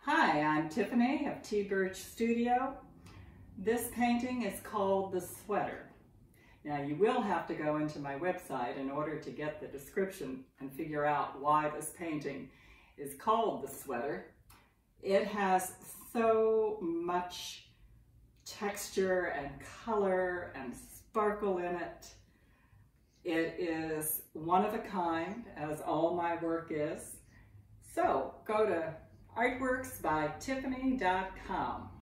Hi, I'm Tiffany of T. Birch Studio. This painting is called The Sweater. Now you will have to go into my website in order to get the description and figure out why this painting is called The Sweater. It has so much texture and color and sparkle in it. It is one of a kind, as all my work is. So go to artworksbytiffany.com.